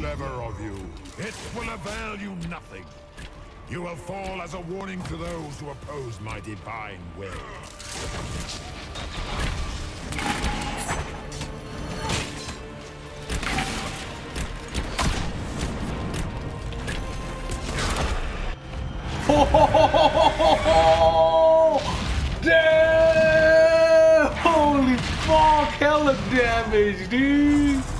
clever of you. It will avail you nothing. You will fall as a warning to those who oppose my divine will. Damn! Holy fuck! Hella damage, dude!